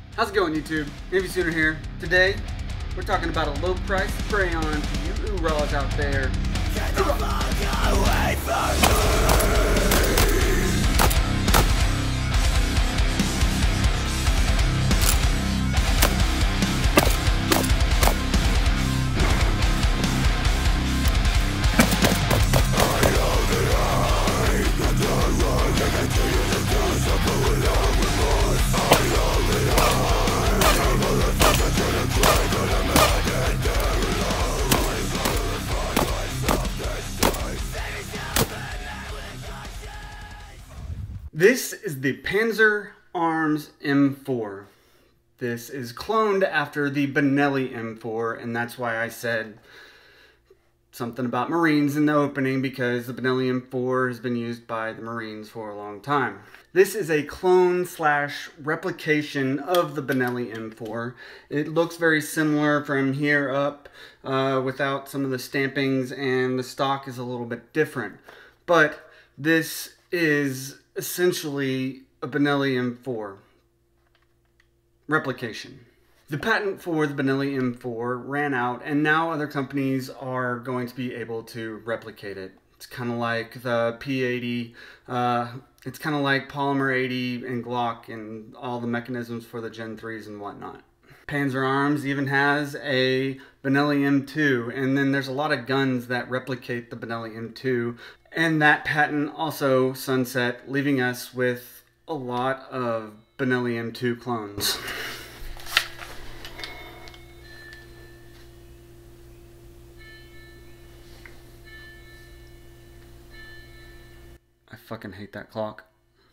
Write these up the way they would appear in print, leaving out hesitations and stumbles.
How's it going, YouTube? Navysooner here. Today, we're talking about a low price spray on to you oorahs out there. Get the fuck away from me! This is the Panzer Arms M4. This is cloned after the Benelli M4, and that's why I said something about Marines in the opening, because the Benelli M4 has been used by the Marines for a long time. This is a clone slash replication of the Benelli M4. It looks very similar from here up without some of the stampings, and the stock is a little bit different. But this is essentially a Benelli M4 replication. The patent for the Benelli M4 ran out, and now other companies are going to be able to replicate it. It's kind of like the P80, it's kind of like Polymer 80 and Glock and all the mechanisms for the Gen 3s and whatnot. Panzer Arms even has a Benelli M2, and then there's a lot of guns that replicate the Benelli M2, and that patent also sunset, leaving us with a lot of Benelli M2 clones. I fucking hate that clock.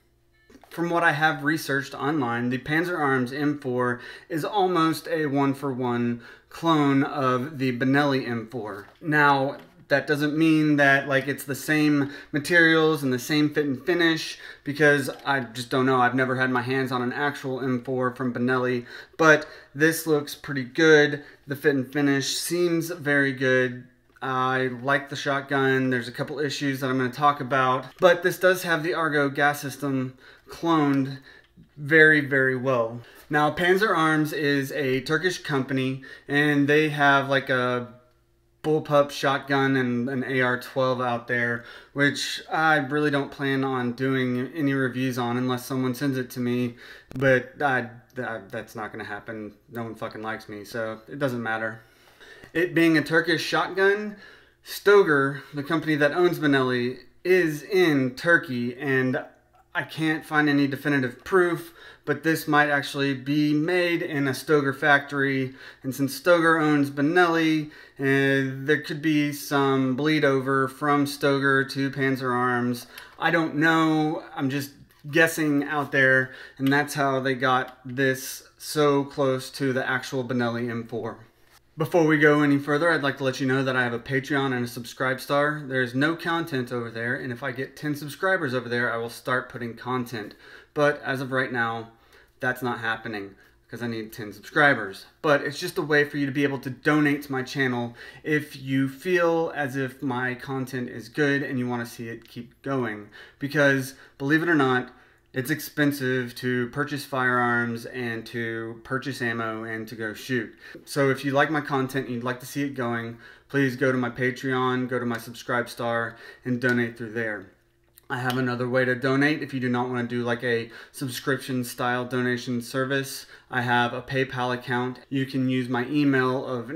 From what I have researched online, the Panzer Arms M4 is almost a one-for-one clone of the Benelli M4. Now, that doesn't mean that like it's the same materials and the same fit and finish, because I just don't know. I've never had my hands on an actual M4 from Benelli, but this looks pretty good. The fit and finish seems very good. I like the shotgun. There's a couple issues that I'm going to talk about, but this does have the Argo gas system cloned very, very well. Now, Panzer Arms is a Turkish company, and they have like a bullpup shotgun and an AR-12 out there, which I really don't plan on doing any reviews on unless someone sends it to me, but that's not going to happen. No one fucking likes me, so it doesn't matter. It being a Turkish shotgun, Stoger, the company that owns Benelli, is in Turkey, and I can't find any definitive proof, but this might actually be made in a Stoger factory, and since Stoger owns Benelli, there could be some bleed over from Stoger to Panzer Arms. I don't know, I'm just guessing out there, and that's how they got this so close to the actual Benelli M4. Before we go any further, I'd like to let you know that I have a Patreon and a Subscribe Star. There's no content over there, and if I get 10 subscribers over there, I will start putting content. But as of right now, that's not happening because I need 10 subscribers. But it's just a way for you to be able to donate to my channel if you feel as if my content is good and you want to see it keep going. Because, believe it or not, it's expensive to purchase firearms and to purchase ammo and to go shoot. So if you like my content and you'd like to see it going, please go to my Patreon, go to my Subscribe Star, and donate through there. I have another way to donate if you do not want to do like a subscription style donation service. I have a PayPal account. You can use my email of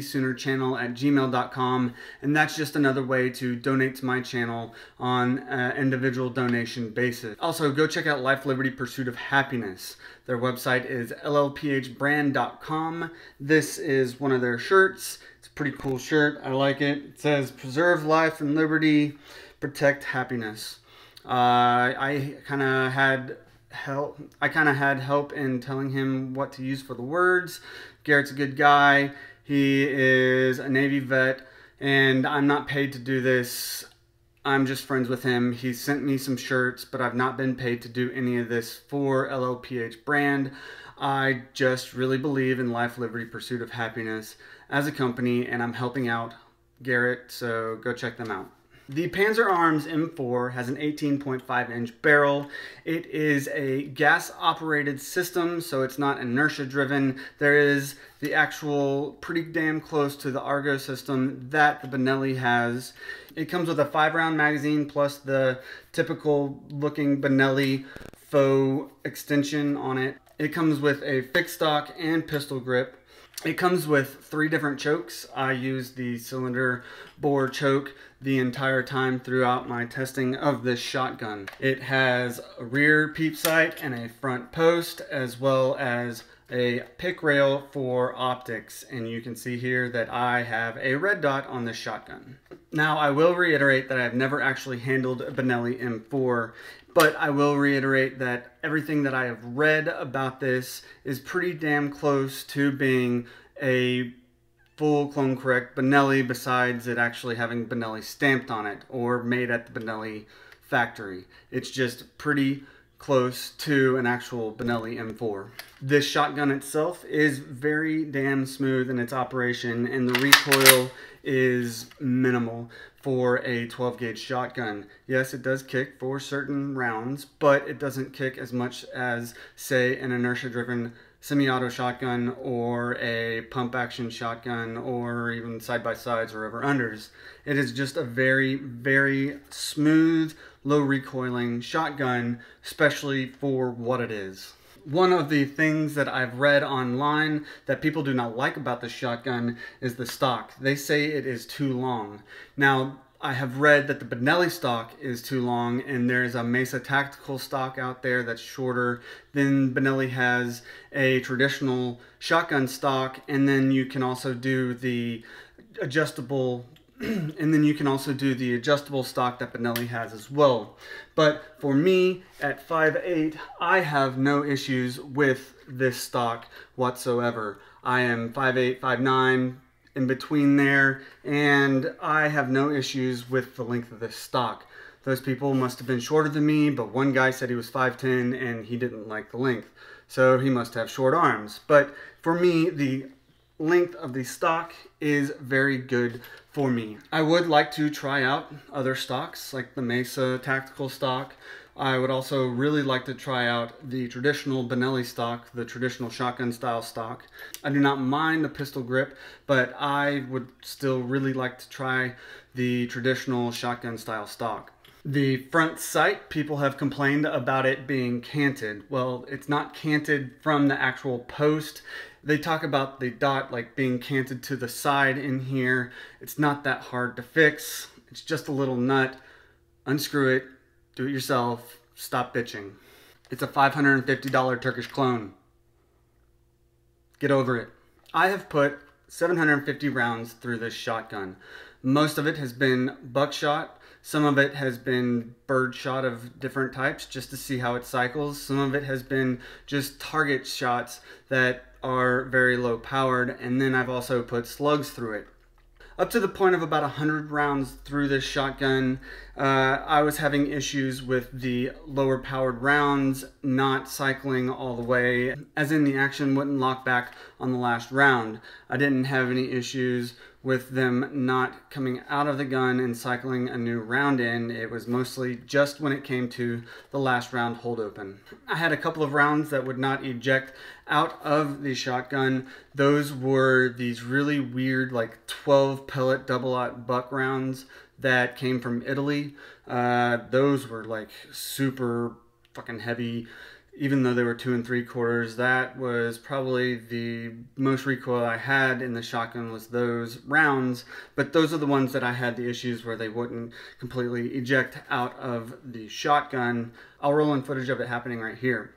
navysoonerchannel@gmail.com, and that's just another way to donate to my channel on an individual donation basis. Also, go check out Life, Liberty, Pursuit of Happiness. Their website is llphbrand.com. This is one of their shirts. It's a pretty cool shirt. I like it. It says, "Preserve life and liberty, protect happiness." I kind of had help in telling him what to use for the words. Garrett's a good guy. He is a Navy vet, and I'm not paid to do this. I'm just friends with him. He sent me some shirts, but I've not been paid to do any of this for LLPH brand. I just really believe in Life, Liberty, Pursuit of Happiness as a company, and I'm helping out Garrett, so go check them out. The Panzer Arms M4 has an 18.5 inch barrel. It is a gas operated system, so it's not inertia driven. There is the actual pretty damn close to the Argo system that the Benelli has. It comes with a 5-round magazine plus the typical looking Benelli faux extension on it. It comes with a fixed stock and pistol grip. It comes with 3 different chokes. I use the cylinder bore choke the entire time throughout my testing of this shotgun. It has a rear peep sight and a front post, as well as a pick rail for optics, and you can see here that I have a red dot on this shotgun. Now, I will reiterate that I've never actually handled a Benelli M4, but I will reiterate that everything that I have read about this is pretty damn close to being a full clone correct Benelli, besides it actually having Benelli stamped on it or made at the Benelli factory. It's just pretty close to an actual Benelli M4. This shotgun itself is very damn smooth in its operation, and the recoil is minimal for a 12 gauge shotgun. Yes, it does kick for certain rounds, but it doesn't kick as much as, say, an inertia driven semi-auto shotgun or a pump action shotgun or even side-by-sides or over-unders. It is just a very, very smooth, low recoiling shotgun, especially for what it is. One of the things that I've read online that people do not like about this shotgun is the stock. They say it is too long. Now, I have read that the Benelli stock is too long, and there's a Mesa tactical stock out there that's shorter. Then Benelli has a traditional shotgun stock, and then you can also do the adjustable stock that Benelli has as well. But for me, at 5'8", I have no issues with this stock whatsoever. I am 5'8", 5'9", in between there, and I have no issues with the length of this stock. Those people must have been shorter than me, but one guy said he was 5'10", and he didn't like the length, so he must have short arms. But for me, the length of the stock is very good for me. I would like to try out other stocks like the Mesa tactical stock. I would also really like to try out the traditional Benelli stock, the traditional shotgun style stock. I do not mind the pistol grip, but I would still really like to try the traditional shotgun style stock. The front sight, people have complained about it being canted. Well, it's not canted from the actual post. They talk about the dot like being canted to the side in here. It's not that hard to fix. It's just a little nut. Unscrew it, do it yourself, stop bitching. It's a $550 Turkish clone. Get over it. I have put 750 rounds through this shotgun. Most of it has been buckshot. Some of it has been bird shot of different types just to see how it cycles. Some of it has been just target shots that are very low powered, and then I've also put slugs through it. Up to the point of about 100 rounds through this shotgun, I was having issues with the lower powered rounds not cycling all the way, as in the action wouldn't lock back on the last round. I didn't have any issues with them not coming out of the gun and cycling a new round in. It was mostly just when it came to the last round hold open. I had a couple of rounds that would not eject out of the shotgun. Those were these really weird like 12 pellet double-aught buck rounds that came from Italy. Those were like super fucking heavy. Even though they were 2 3/4, that was probably the most recoil I had in the shotgun was those rounds. But those are the ones that I had the issues where they wouldn't completely eject out of the shotgun. I'll roll in footage of it happening right here.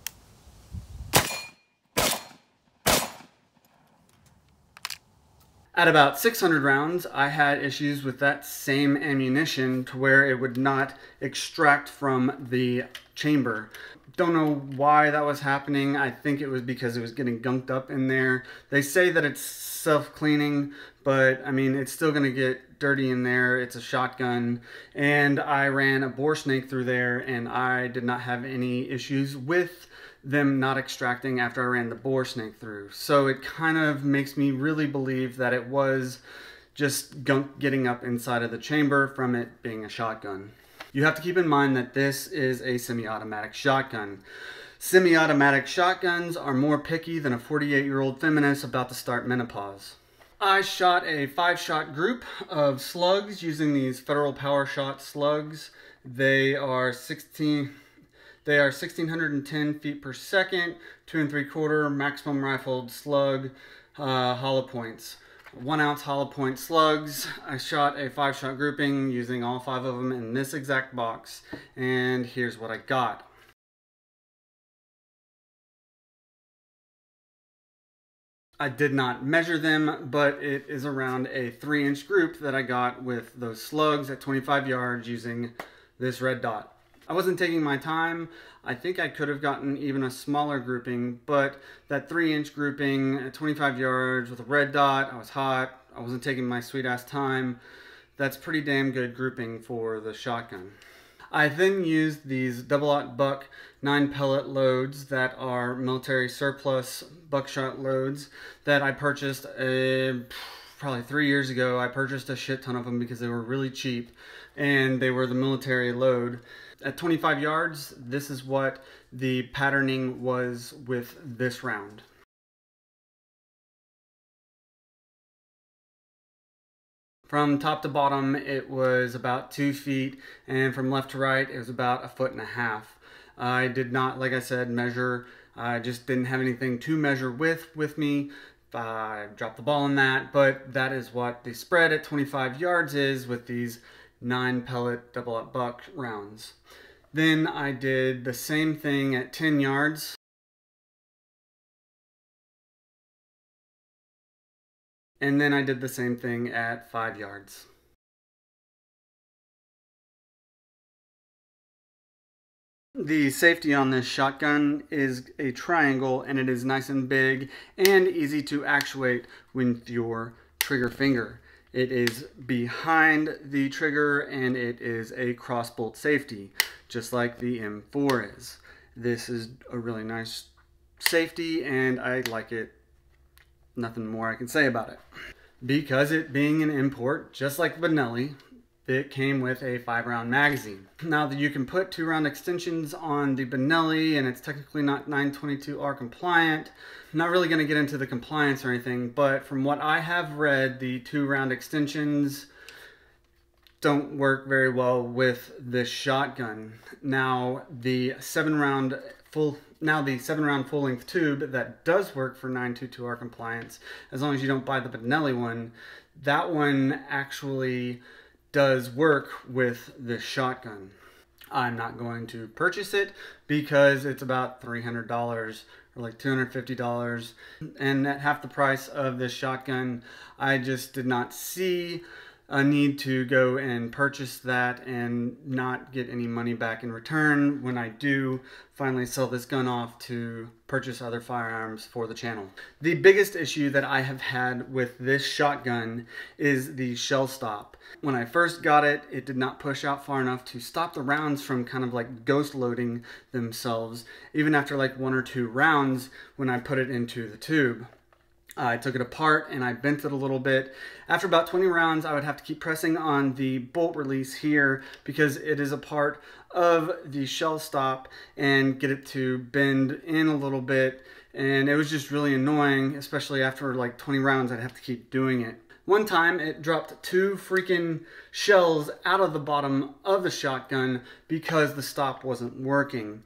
At about 600 rounds, I had issues with that same ammunition to where it would not extract from the chamber. Don't know why that was happening. I think it was because it was getting gunked up in there. They say that it's self-cleaning, but I mean, it's still gonna get dirty in there. It's a shotgun, and I ran a bore snake through there, and I did not have any issues with them not extracting after I ran the bore snake through. So it kind of makes me really believe that it was just gunk getting up inside of the chamber from it being a shotgun. You have to keep in mind that this is a semi-automatic shotgun. Semi-automatic shotguns are more picky than a 48-year-old feminist about to start menopause. I shot a 5-shot group of slugs using these Federal Power Shot slugs. They are 1,610 feet per second, 2 3/4 maximum rifled slug, hollow points. 1 ounce hollow point slugs. I shot a 5-shot grouping using all 5 of them in this exact box, and here's what I got. I did not measure them, but it is around a 3-inch group that I got with those slugs at 25 yards using this red dot. I wasn't taking my time. I think I could have gotten even a smaller grouping, but that 3-inch grouping at 25 yards with a red dot, I was hot, I wasn't taking my sweet ass time. That's pretty damn good grouping for the shotgun. I then used these double-aught buck 9-pellet loads that are military surplus buckshot loads that I purchased probably 3 years ago. I purchased a shit ton of them because they were really cheap and they were the military load. At 25 yards, this is what the patterning was with this round. From top to bottom, it was about 2 feet, and from left to right, it was about 1.5 feet. I did not, like I said, measure. I just didn't have anything to measure with me. I dropped the ball on that, but that is what the spread at 25 yards is with these 9-pellet double-aught buck rounds. Then I did the same thing at 10 yards. And then I did the same thing at 5 yards. The safety on this shotgun is a triangle, and it is nice and big and easy to actuate with your trigger finger. It is behind the trigger and it is a crossbolt safety, just like the M4 is. This is a really nice safety and I like it. Nothing more I can say about it. Because it being an import, just like Benelli, it came with a 5-round magazine. Now that you can put 2-round extensions on the Benelli and it's technically not 922R compliant, I'm not really going to get into the compliance or anything, but from what I have read, the 2-round extensions don't work very well with this shotgun. Now the 7-round full-length tube that does work for 922R compliance, as long as you don't buy the Benelli one, that one actually does work with this shotgun. I'm not going to purchase it because it's about $300 or like $250, and at half the price of this shotgun, I just did not see a need to go and purchase that and not get any money back in return when I do finally sell this gun off to purchase other firearms for the channel. The biggest issue that I have had with this shotgun is the shell stop. When I first got it, it did not push out far enough to stop the rounds from kind of like ghost loading themselves, even after like 1 or 2 rounds when I put it into the tube. I took it apart and I bent it a little bit. After about 20 rounds, I would have to keep pressing on the bolt release here because it is a part of the shell stop, and get it to bend in a little bit. And it was just really annoying, especially after like 20 rounds, I'd have to keep doing it. One time it dropped 2 freaking shells out of the bottom of the shotgun because the stop wasn't working.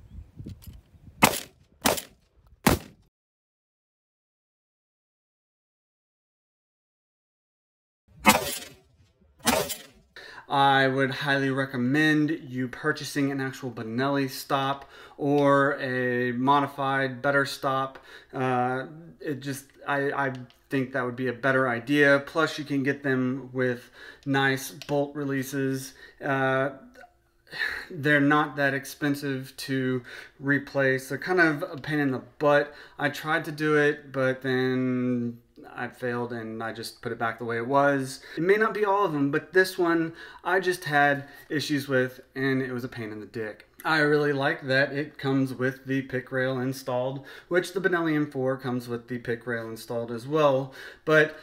I would highly recommend you purchasing an actual Benelli stop or a modified, better stop. I think that would be a better idea. Plus, you can get them with nice bolt releases. They're not that expensive to replace. They're kind of a pain in the butt. I tried to do it, but then I failed and I just put it back the way it was. It may not be all of them, but this one I just had issues with and it was a pain in the dick. I really like that it comes with the pick rail installed, which the Benelli M4 comes with the pick rail installed as well. But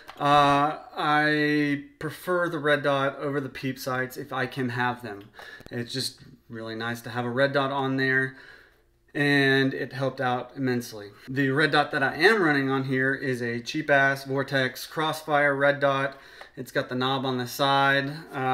I prefer the red dot over the peep sights if I can have them. It's just really nice to have a red dot on there, and it helped out immensely. The red dot that I am running on here is a cheap ass Vortex Crossfire red dot. It's got the knob on the side.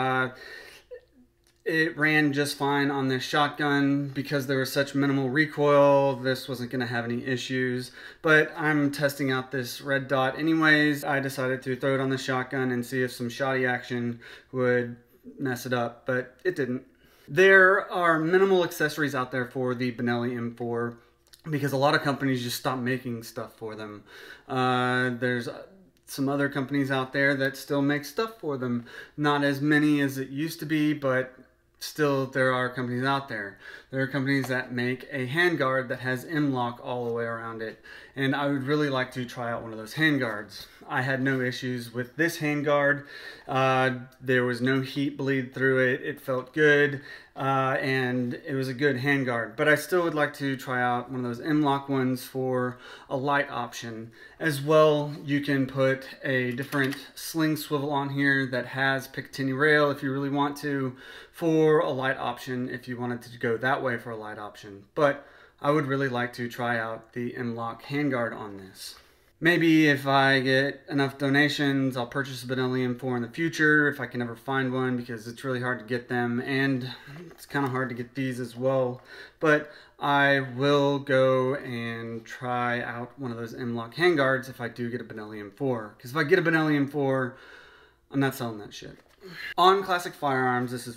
It ran just fine on this shotgun because there was such minimal recoil. This wasn't going to have any issues, but I'm testing out this red dot anyways. I decided to throw it on the shotgun and see if some shoddy action would mess it up, but it didn't. There are minimal accessories out there for the Benelli M4 because a lot of companies just stopped making stuff for them. There's some other companies out there that still make stuff for them. Not as many as it used to be, but still there are companies out there. There are companies that make a handguard that has M-LOK all the way around it, and I would really like to try out one of those handguards. I had no issues with this handguard. There was no heat bleed through it. It felt good, and it was a good handguard. But I still would like to try out one of those M-LOK ones for a light option. As well, you can put a different sling swivel on here that has Picatinny rail if you really want to, for a light option if you wanted to go that way for a light option. But I would really like to try out the M-LOK handguard on this. Maybe if I get enough donations, I'll purchase a Benelli M4 in the future if I can ever find one, because it's really hard to get them, and it's kind of hard to get these as well. But I will go and try out one of those M-LOK handguards if I do get a Benelli M4. Because if I get a Benelli M4, I'm not selling that shit. On Classic Firearms, this is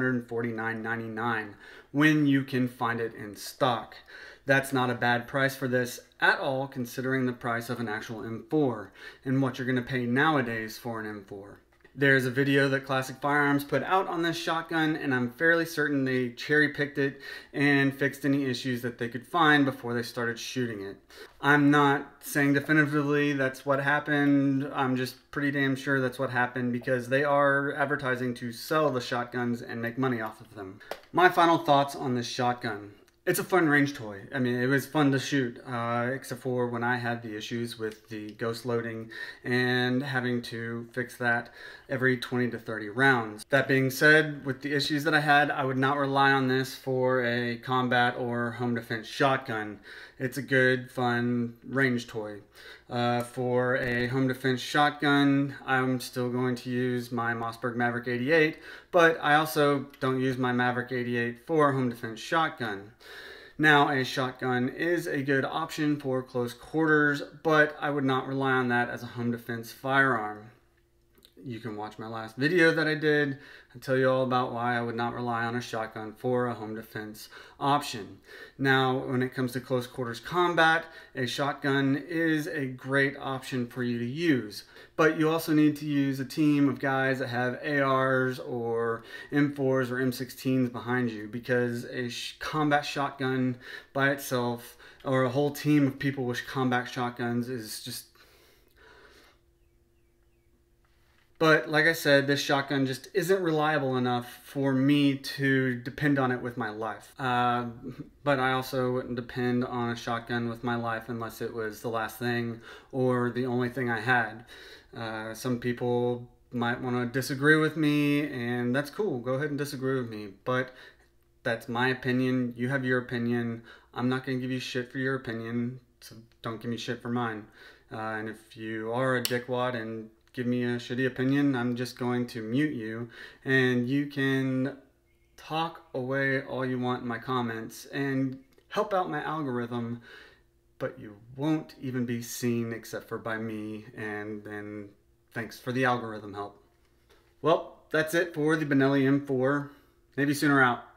$549.99 when you can find it in stock. That's not a bad price for this at all, considering the price of an actual M4 and what you're going to pay nowadays for an M4. There's a video that Classic Firearms put out on this shotgun, and I'm fairly certain they cherry-picked it and fixed any issues that they could find before they started shooting it. I'm not saying definitively that's what happened. I'm just pretty damn sure that's what happened, because they are advertising to sell the shotguns and make money off of them. My final thoughts on this shotgun. It's a fun range toy. I mean, it was fun to shoot, except for when I had the issues with the ghost loading and having to fix that every 20 to 30 rounds. That being said, with the issues that I had, I would not rely on this for a combat or home defense shotgun. It's a good, fun range toy. For a home defense shotgun, I'm still going to use my Mossberg Maverick 88, but I also don't use my Maverick 88 for a home defense shotgun. Now, a shotgun is a good option for close quarters, but I would not rely on that as a home defense firearm. You can watch my last video that I did and tell you all about why I would not rely on a shotgun for a home defense option. Now, when it comes to close quarters combat, a shotgun is a great option for you to use. But you also need to use a team of guys that have ARs or M4s or M16s behind you, because a combat shotgun by itself, or a whole team of people with combat shotguns, is just... But like I said, this shotgun just isn't reliable enough for me to depend on it with my life. But I also wouldn't depend on a shotgun with my life unless it was the last thing or the only thing I had. Some people might want to disagree with me, and that's cool. Go ahead and disagree with me. But that's my opinion. You have your opinion. I'm not going to give you shit for your opinion, so don't give me shit for mine. And if you are a dickwad and give me a shitty opinion, I'm just going to mute you, and you can talk away all you want in my comments and help out my algorithm, but you won't even be seen except for by me, and then thanks for the algorithm help. Well, that's it for the Benelli M4. Navysooner out.